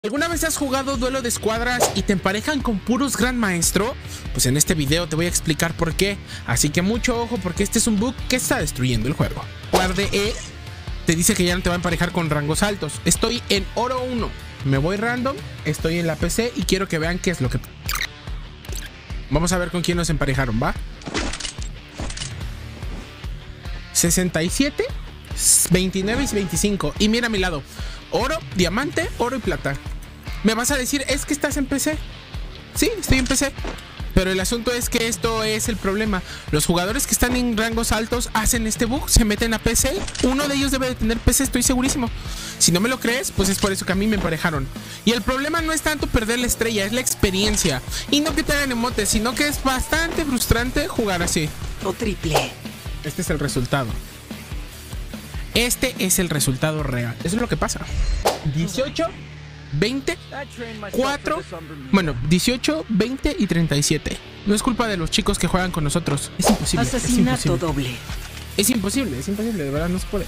¿Alguna vez has jugado duelo de escuadras y te emparejan con puros gran maestro? Pues en este video te voy a explicar por qué, así que mucho ojo porque este es un bug que está destruyendo el juego. Guarde E te dice que ya no te va a emparejar con rangos altos. Estoy en oro 1, me voy random, estoy en la PC y quiero que vean qué es lo que... Vamos a ver con quién nos emparejaron, ¿va? 67, 29 y 25. Y mira a mi lado, oro, diamante, oro y plata. Me vas a decir, es que estás en PC. Sí, estoy en PC. Pero el asunto es que esto es el problema. Los jugadores que están en rangos altos hacen este bug, se meten a PC. Uno de ellos debe de tener PC, estoy segurísimo. Si no me lo crees, pues es por eso que a mí me emparejaron. Y el problema no es tanto perder la estrella, es la experiencia. Y no que te hagan emotes, sino que es bastante frustrante jugar así. O triple. Este es el resultado. Este es el resultado real. Eso es lo que pasa. 18, 20, 4. Bueno, 18, 20 y 37. No es culpa de los chicos que juegan con nosotros. Es imposible. Asesinato es imposible. doble. Es imposible, de verdad no se puede.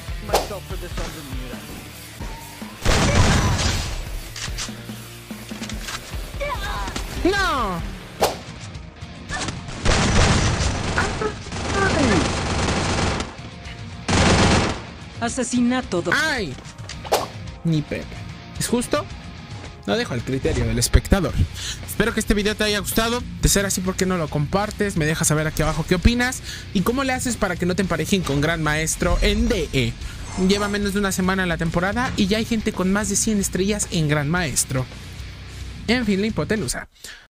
¡No! Asesinato doble. ¡Ay! Ni pepe. ¿Es justo? Lo dejo al criterio del espectador. Espero que este video te haya gustado. De ser así, ¿por qué no lo compartes? Me dejas saber aquí abajo qué opinas. Y cómo le haces para que no te emparejen con Gran Maestro en DE. Lleva menos de una semana en la temporada y ya hay gente con más de 100 estrellas en Gran Maestro. En fin, la hipotenusa.